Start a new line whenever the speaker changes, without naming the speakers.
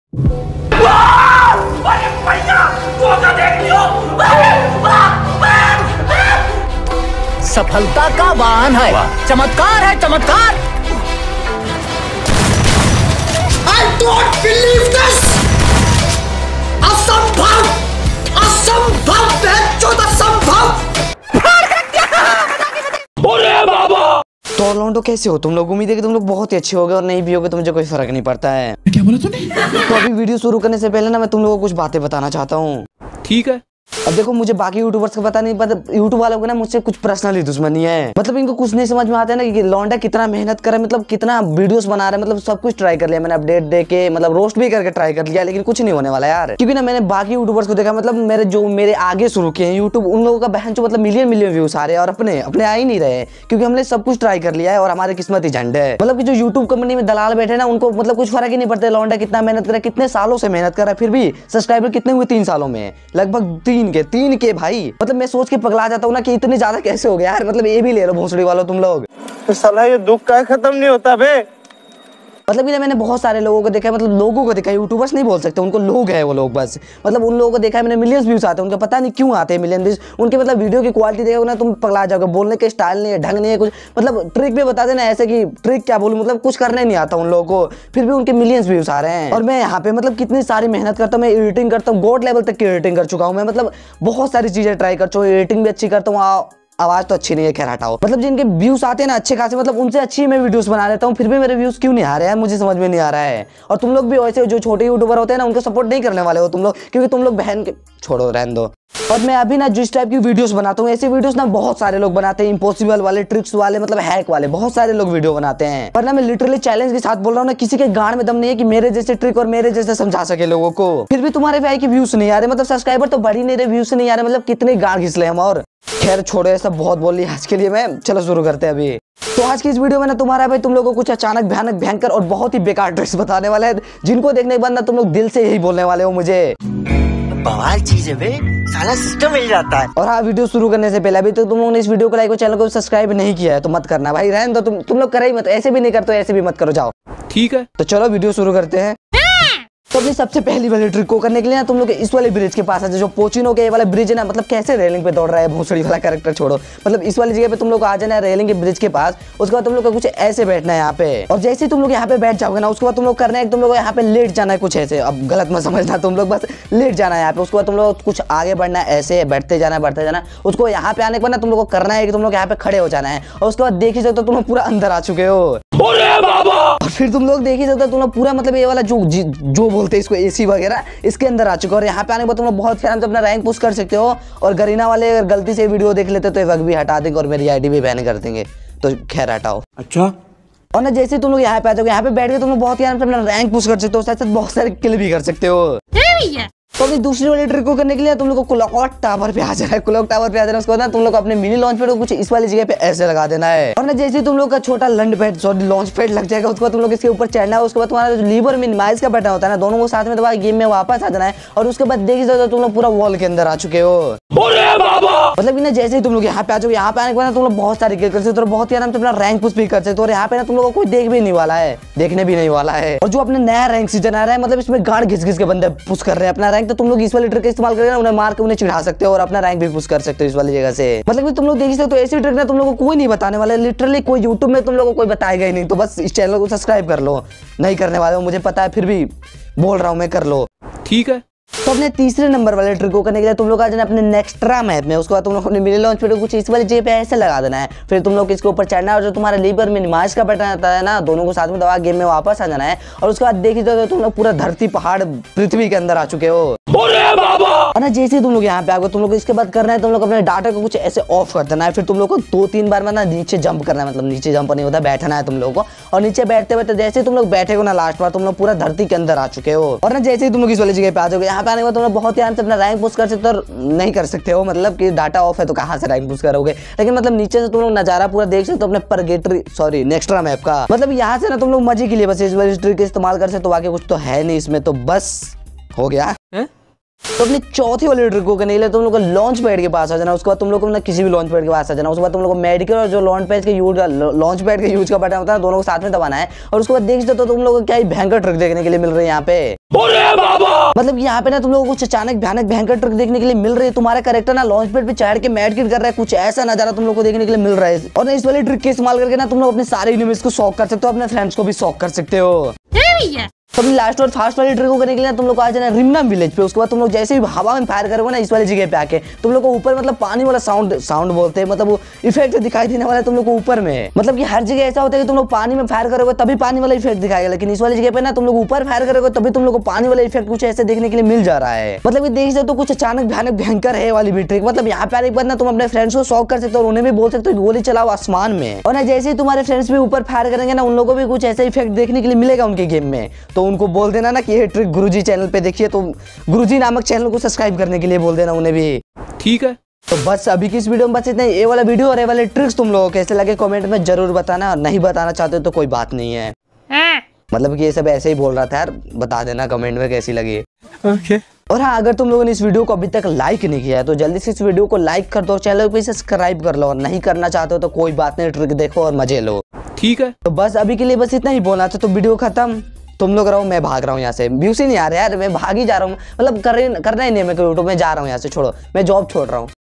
सफलता का वाहन है, चमत्कार है चमत्कार।
I don't believe this! असंभव, असंभव है जो असंभव।
अरे बाबा!
तो लौंडो कैसे हो तुम लोग? उम्मीद है कि तुम लोग बहुत ही अच्छे होगे और नहीं भी होगे तो मुझे कोई फर्क नहीं पड़ता है।
क्या बोला तूने?
तो अभी वीडियो शुरू करने से पहले ना मैं तुम लोगों को कुछ बातें बताना चाहता हूँ।
ठीक है।
अब देखो, मुझे बाकी यूट्यूबर्स का पता नहीं, पर यूट्यूब वालों को ना मुझसे कुछ पर्सनली दुश्मनी है। मतलब इनको कुछ नहीं समझ में आता है ना कि लौंडा कितना मेहनत करे, मतलब कितना वीडियोस बना रहा है, मतलब सब कुछ ट्राई कर लिया मैंने, अपडेट दे के, मतलब रोस्ट भी करके ट्राई कर लिया, लेकिन कुछ नहीं होने वाला यार। क्योंकि ना मैंने बाकी यूट्यूबर्स को देखा, मतलब मेरे आगे शुरू किए हैं यूट्यूब, उन लोगों का बहन जो मतलब मिलियन व्यूज आ रहे हैं और अपने आ ही नहीं रहे, क्योंकि हमने सब कुछ ट्राई कर लिया है और हमारी किस्मत ही झंड है। मतलब कि जो यूट्यूब कंपनी में दलाल बैठे ना, उनको मतलब कुछ फर्क ही नहीं पड़ता लौंडा कितना मेहनत करे, कितने सालों से मेहनत कर रहा है, फिर भी सब्सक्राइबर कितने हुए 3 सालों में? लगभग 3 के भाई। मतलब मैं सोच के पगला जाता हूँ ना कि इतने ज्यादा कैसे हो गया यार। मतलब ये भी ले लो भोसड़ी वालों तुम लोग।
तो साला ये दुख का खत्म नहीं होता बे।
मतलब कि मैंने बहुत सारे लोगों को देखा है, मतलब लोगों को देखा है, यूट्यूबर्स नहीं बोल सकते, उनको लोग है वो लोग बस। मतलब उन लोगों को देखा है मैंने, मिलियंस व्यूज आते हैं उनका, पता नहीं क्यों आते हैं मिलियन व्यूज। उनके मतलब वीडियो की क्वालिटी देखोगे ना तुम पगला जाओगे, बोलने के स्टाइल नहीं है, ढंग नहीं है कुछ, मतलब ट्रिक भी बता देना ऐसे कि ट्रिक क्या बोलूं, मतलब कुछ करने नहीं आता उन लोगों को, फिर भी उनके मिलियंस व्यूज आ रहे हैं। और मैं यहाँ पे मतलब कितनी सारी मेहनत करता हूँ, मैं एडिटिंग करता हूँ, गॉड लेवल तक की एडिटिंग कर चुका हूँ मैं, मतलब बहुत सारी चीजें ट्राई कर चुका हूँ, एडिटिंग भी अच्छी करता हूँ, आवाज तो अच्छी नहीं है, खैर हटाओ। मतलब जिनके व्यूज आते हैं ना अच्छे खासे, मतलब उनसे अच्छी मैं वीडियोस बना लेता हूँ, फिर भी मेरे व्यूज क्यों नहीं आ रहे हैं मुझे समझ में नहीं आ रहा है। और तुम लोग भी वैसे जो छोटे यूट्यूबर होते हैं ना, उनको सपोर्ट नहीं करने वाले हो तुम लोग, क्योंकि तुम लोग बहन के छोड़ो, रहने दो। और मैं अभी ना जिस टाइप की वीडियोस बनाता हूँ, ऐसे वीडियोस ना बहुत सारे लोग बनाते हैं, इम्पॉसिबल वाले, ट्रिक्स वाले, मतलब हैक वाले, बहुत सारे लोग वीडियो बनाते हैं। पर ना मैं लिटरली चैलेंज के साथ बोल रहा हूँ ना, किसी के गांड में दम नहीं है कि मेरे जैसे ट्रिक और मेरे जैसे समझा सके लोगों को, फिर भी तुम्हारे भाई के व्यूज नहीं आ रहे, मतलब सब्सक्राइबर तो बढ़ ही नहीं रहे, व्यूज नहीं आ रहे, मतलब कितने गांड घिसले हम। और खैर छोड़ो, ये सब बहुत बोल लिया आज के लिए मैं, चलो शुरू करते हैं अभी। तो आज की इस वीडियो में ना तुम्हारा भाई तुम लोगों को कुछ अचानक भयानक भयंकर और बहुत ही बेकार ट्रिक्स बताने वाला है, जिनको देखने के बाद ना तुम लोग दिल से यही बोलने वाले हो मुझे
बवाल चीज है बे, साला सिस्टम मिल जाता है।
और हाँ, वीडियो शुरू करने से पहले अभी तो तुम लोगों ने इस वीडियो को लाइक और चैनल को सब्सक्राइब नहीं किया है तो मत करना भाई, रहने दो, तुम लोग करे ही मत, ऐसे भी नहीं करते ऐसे भी मत करो, जाओ।
ठीक है,
तो चलो वीडियो शुरू करते हैं। तो अपनी सबसे पहली वाली ट्रिक को करने के लिए ना तुम लोग इस वाले ब्रिज के पास है, जो पोचिनो के ये वाला ब्रिज है ना, मतलब कैसे रेलिंग पे दौड़ रहा है भोसड़ी वाला कैरेक्टर छोड़ो, मतलब इस वाली जगह पे तुम लोग आ जाना है, रेलिंग के ब्रिज के पास। उसके बाद तुम लोग को कुछ ऐसे बैठना है यहाँ पे, और जैसे ही तुम लोग यहाँ पे बैठ जाओगे ना, उसके बाद तुम लोग करना है तुम लोग यहाँ पे लेट जाना है कुछ ऐसे, अब गलत मत समझना, तुम लोग बस लेट जाना है यहाँ पे। उसके बाद तुम लोग कुछ आगे बढ़ना है, ऐसे बैठते जाना है, बढ़ते जाना। उसको यहाँ पे आने के बाद ना तुम लोग को करना है कि तुम लोग यहाँ पे खड़े हो जाना है, और उसके बाद देख ही सकते हो तुम लोग पूरा अंदर आ चुके हो।
अरे बाबा!
और फिर तुम लोग देख ही सकते हो तुम लोग पूरा मतलब ये वाला जो बोलते हैं इसको एसी वगैरह, इसके अंदर आ चुके हो। और यहाँ पे आने के बाद तुम लोग बहुत आराम से अपना रैंक पुश कर सकते हो। और गरीना वाले अगर गलती से वीडियो देख लेते तो ये वक्त भी हटा देंगे और मेरी आईडी भी बैन कर देंगे, तो खैर हटाओ।
अच्छा।
और ना जैसे तुम लोग यहाँ पे आ जाओगे, यहाँ पे बैठ के तुम लोग बहुत ही आराम से अपना रैंक पुश कर सकते हो, साथ साथ बहुत सारे किल भी कर सकते हो। तो अभी दूसरी वाली ट्रिक को करने के लिए तुम लोग को क्लॉक टावर पे आ जाना है, क्लॉक टावर पे आ जाना है। उसके बाद तुम लोग अपने मिनी लॉन्च पैड को कुछ इस वाली जगह पे ऐसे लगा देना है, और ना जैसे तुम लोग का छोटा लॉन्च पैड लग जाएगा, उसके बाद तुम लोग इसके ऊपर चढ़ना है। उसके बाद तुम्हारा जो लीवर मिनिमाइज का बटन होता है ना, दोनों को साथ में दबा गेम में वापस आ जाना है। और उसके बाद देख सकते हो तुम लोग पूरा वॉल के अंदर आ चुके हो।
अरे बाबा!
मतलब कि ना जैसे ही तुम लोग यहाँ पे आ जाओगे, यहाँ पे आने के बाद तुम लोग बहुत सारे किल कर सकते हो, बहुत ही आराम से अपना रैंक पुश भी कर सकते हो। और यहाँ पे ना तुम लोगों को कोई देख भी नहीं वाला है, देखने भी नहीं वाला है। और जो अपने नया रैंक सीजन आ रहा है, मतलब इसमें गाड़ घिस घिस के बंदे पुश कर रहे हैं अपना रैंक, तो तुम लोग इस वाली ट्रिक इस्तेमाल करके उन्हें मार के उन्हें चिढ़ा सकते हो और अपना रैंक भी पुश कर सकते हो इस वाली जगह से। मतलब कि तुम लोग देख सकते हो, तो ऐसी ट्रिक ना तुम लोगों को कोई नहीं बताने वाला है, लिटरली कोई यूट्यूब में तुम लोगों को कोई बताएगा ही नहीं। तो बस इस चैनल को सब्सक्राइब कर लो, नहीं करने वाले हो मुझे पता है, फिर भी बोल रहा हूँ मैं, कर लो।
ठीक है।
तो अपने तीसरे नंबर वाले ट्रिक को करने के लिए तुम लोग आ जाना अपने नेक्स्ट्रा मैप में। उसके बाद तुम लोग अपने मिनी लॉन्च पैड को कुछ इस वाली जगह पे ऐसे लगा देना है। फिर तुम लोग इसके ऊपर चढ़ना है, और जो तुम्हारा लीवर मिनिमाइज का बटन आता है ना, दोनों को साथ में दबा गेम में वापस आ जाना है। और उसके बाद देखिए तो तुम लोग पूरा धरती पहाड़ पृथ्वी के अंदर आ चुके हो।
अरे बाबा!
और ना जैसे ही तुम लोग यहाँ पे आओगे, तुम लोग इसके बाद करना है तुम लोग अपने डाटा को कुछ ऐसे ऑफ कर देना है। फिर तुम लोग को 2-3 बार में ना नीचे जंप करना है, मतलब नीचे जंप नहीं होता, बैठना है तुम लोगों को। और नीचे बैठते बैठते जैसे तुम लोग बैठे हो ना, लास्ट बार तुम लोग पूरा धरती के अंदर आ चुके हो। और ना जैसे ही तुम लोग इस वाली जगह पे आ जाओगे, यहाँ पे आने के बाद तुम लोग बहुत ही आराम से अपना रैंक पुश कर सकते हो, और नहीं कर सकते हो मतलब कि डाटा ऑफ है तो कहाँ से रैंक पुश करोगे। लेकिन मतलब नीचे से तुम लोग नजारा पूरा देख सकते हो अपने नेक्स्ट्रा मैप का। मतलब यहाँ से ना तुम लोग मजे के लिए बस इस वाली ट्रिक इस्तेमाल कर सकते हो, बाकी कुछ तो है नहीं इसमें, तो बस हो गया। तो अपनी चौथी वाली ट्रिक को करने के लिए तुम लोग को लॉन्च पैड के पास आ जाना। उसके बाद तुम लोग को ना किसी भी लॉन्च पैड के पास आ जाना। उसके बाद तुम लोग को मेडिकल और जो लॉन्च पैड का यूज का बटन होता है दोनों को साथ में दबाना है। और उसके बाद देख सकते हो तो तुम लोग को क्या भयंकर ट्रिक देखने के लिए मिल रही है यहाँ पे।
अरे बाबा
मतलब यहाँ पे ना तुम लोगों को कुछ अचानक भयंकर ट्रिक देखने के लिए मिल रही है। तुम्हारा कैरेक्टर ना लॉन्च पैड पे चढ़ के मेडिकेट कर रहा है, कुछ ऐसा नजारा तुम लोग को देखने के लिए मिल रहा है। और इस वाली ट्रिक के इस्तेमाल करके ना तुम लोग अपने सारे एनिमीज को शॉक कर सकते हो, अपने फ्रेंड्स को भी शॉक कर सकते हो। तो अपनी लास्ट और फास्ट वाली ट्रिक को करने के लिए तुम लोग को आ जाना रिमना विलेज पे। उसके बाद तुम लोग जैसे ही हवा में फायर करोगे ना इस वाली जगह पे आके तुम लोग को ऊपर मतलब पानी वाला साउंड बोलते हैं, मतलब वो इफेक्ट दिखाई देने वाला है तुम लोग को ऊपर में। मतलब कि हर जगह ऐसा होता है कि तुम लोग पानी में फायर करोगे तभी पानी वाला इफेक्ट दिखाएगा, लेकिन इस वाली जगह पे ना तुम लोग ऊपर फायर करोगे तभी तुम लोग को पानी वाला इफेक्ट कुछ ऐसे देखने के लिए मिल जा रहा है। मतलब कि देख सकते हो कुछ अचानक भयंकर है वाली भी ट्रिक। मतलब यहाँ पे आने के बाद ना तुम अपने फ्रेंड्स को शॉक कर सकते हो और उन्हें भी बोल सकते हो गोली चलाओ आसमान में। और ना जैसे ही तुम्हारे फ्रेंड्स भी ऊपर फायर करेंगे ना उन लोगों को भी कुछ ऐसा इफेक्ट देखने के लिए मिलेगा उनके गेम में। तो उनको बोल देना ना कि ये ट्रिक गुरुजी चैनल पे देखिए, तो गुरुजी नामक चैनल को सब्सक्राइब करने के लिए बोल देना उन्हें भी।
ठीक है।
तो बस अभी की इस वीडियो में बस इतना ही। ये वाला वीडियो और ये वाले ट्रिक्स तुम लोगों को कैसे लगे कमेंट में जरूर बताना, और नहीं बताना चाहते हो तो कोई बात नहीं है। मतलब कि ये सब ऐसे ही बोल रहा था यार, बता देना कमेंट में कैसी लगी।
ओके।
और हाँ, अगर तुम लोगों ने इस वीडियो को अभी तक लाइक नहीं किया है तो जल्दी से इस वीडियो को लाइक कर दो, चैनल को सब्सक्राइब कर लो, और नहीं करना चाहते हो तो कोई बात नहीं, ट्रिक देखो और मजे लो।
ठीक है।
तो बस अभी के लिए बस इतना ही बोलना था। तो वीडियो खत्म, तुम लोग रहो, मैं भाग रहा हूँ यहाँ से। व्यूज ही नहीं आ रहा यार, मैं भाग ही जा रहा हूँ। मतलब करना ही नहीं है मैं यूट्यूब में, जा रहा हूँ यहाँ से, छोड़ो, मैं जॉब छोड़ रहा हूँ।